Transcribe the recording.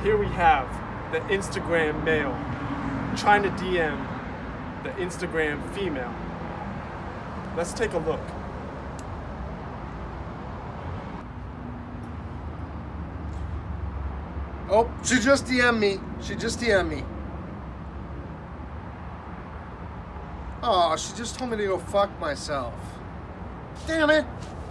Here we have the Instagram male trying to DM the Instagram female. Let's take a look. Oh, she just DM'd me. She just DM'd me. Oh, she just told me to go fuck myself. Damn it.